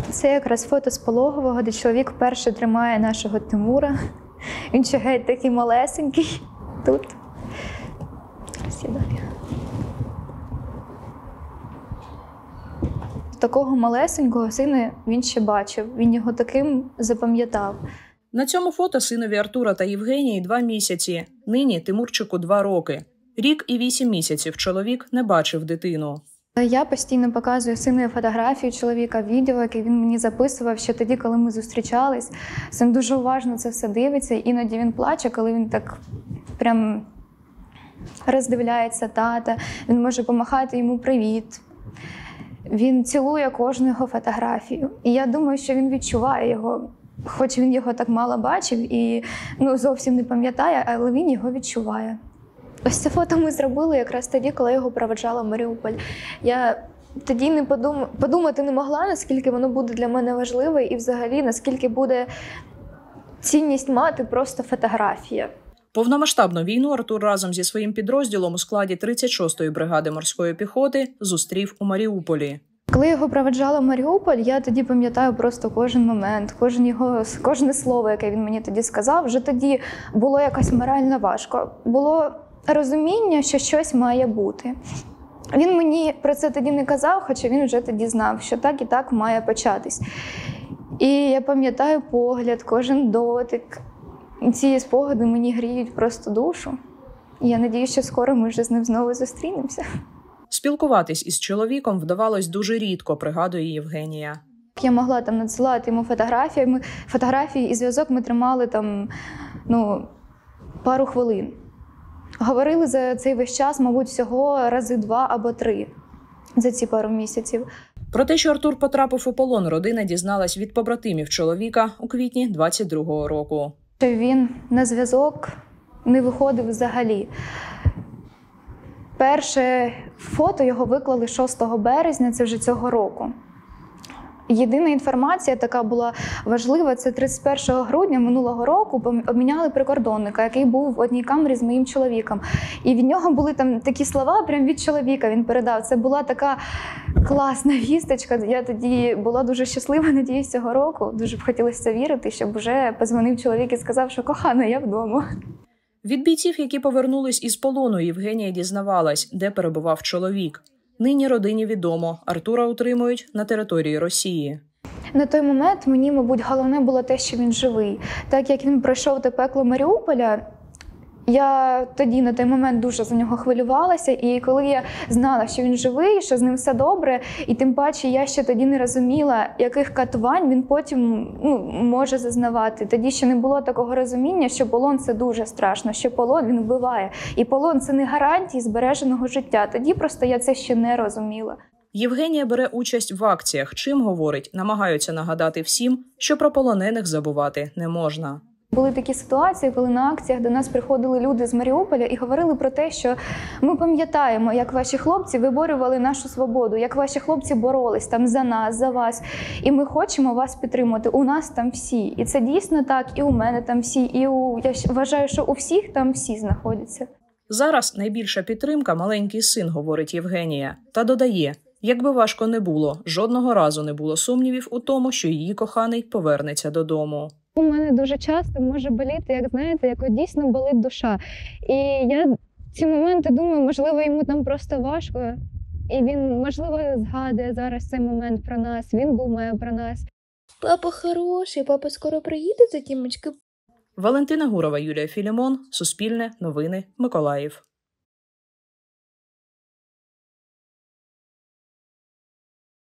Це якраз фото з пологового, де чоловік вперше тримає нашого Тимура. Він ще геть такий малесенький тут. Сідає. Такого малесенького сина він ще бачив, він його таким запам'ятав. На цьому фото синові Артура та Євгенії 2 місяці. Нині Тимурчику 2 роки. Рік і 8 місяців чоловік не бачив дитину. Я постійно показую сину фотографію чоловіка, відео, яке він мені записував ще тоді, коли ми зустрічались. Син дуже уважно це все дивиться, іноді він плаче, коли він так прям роздивляється тата, він може помахати йому привіт. Він цілує кожну його фотографію. І я думаю, що він відчуває його, хоч він його так мало бачив і зовсім не пам'ятає, але він його відчуває. Ось це фото ми зробили якраз тоді, коли його проведжала в Маріуполь. Я тоді подумати не могла, наскільки воно буде для мене важливе і взагалі, наскільки буде цінність мати просто фотографія. Повномасштабну війну Артур разом зі своїм підрозділом у складі 36-ї бригади морської піхоти зустрів у Маріуполі. Коли його проведжала в Маріуполь, я тоді пам'ятаю просто кожен момент, кожне слово, яке він мені тоді сказав. Вже тоді було якось морально важко. Було розуміння, що щось має бути. Він мені про це тоді не казав, хоча він вже тоді знав, що так і так має початись. І я пам'ятаю погляд, кожен дотик. Ці спогади мені гріють просто душу. І я надію, що скоро ми вже з ним знову зустрінемося. Спілкуватись із чоловіком вдавалось дуже рідко, пригадує Євгенія. Я могла надсилати йому фотографії і зв'язок ми тримали пару хвилин. Говорили за цей весь час, мабуть, всього рази 2 або 3 за ці пару місяців. Про те, що Артур потрапив у полон, родина дізналась від побратимів чоловіка у квітні 22-го року. Він на зв'язок не виходив взагалі. Перше фото його виклали 6 березня, це вже цього року. Єдина інформація така була важлива, це 31 грудня минулого року обміняли прикордонника, який був в одній камері з моїм чоловіком. І від нього були там такі слова, прям від чоловіка він передав. Це була така класна вісточка. Я тоді була дуже щаслива, надіюсь, цього року. Дуже б хотілося це вірити, щоб вже подзвонив чоловік і сказав, що кохана, я вдома. Від бійців, які повернулись із полону, Євгенія дізнавалась, де перебував чоловік. Нині родині відомо, Артура утримують на території Росії. На той момент мені, мабуть, головне було те, що він живий. Так як він пройшов те пекло Маріуполя, я тоді на той момент дуже за нього хвилювалася. І коли я знала, що він живий, що з ним все добре, і тим паче я ще тоді не розуміла, яких катувань він потім може зазнавати. Тоді ще не було такого розуміння, що полон – це дуже страшно, що полон – він вбиває. І полон – це не гарантія збереженого життя. Тоді просто я це ще не розуміла. Євгенія бере участь в акціях, чим, говорить, намагаються нагадати всім, що про полонених забувати не можна. Були такі ситуації, коли на акціях до нас приходили люди з Маріуполя і говорили про те, що ми пам'ятаємо, як ваші хлопці виборювали нашу свободу, як ваші хлопці боролись там за нас, за вас. І ми хочемо вас підтримати. У нас там всі. І це дійсно так, і у мене там всі, я вважаю, що у всіх там всі знаходяться. Зараз найбільша підтримка – маленький син, говорить Євгенія. Та додає, якби важко не було, жодного разу не було сумнівів у тому, що її коханий повернеться додому. У мене дуже часто може боліти, як дійсно болить душа. І я в ці моменти думаю, можливо, йому там просто важко. І він, можливо, згадує зараз цей момент про нас, він думає про нас. Папа хороший, папа скоро приїде за Тімочки. Валентина Гурова, Юлія Філімон, Суспільне, Новини, Миколаїв.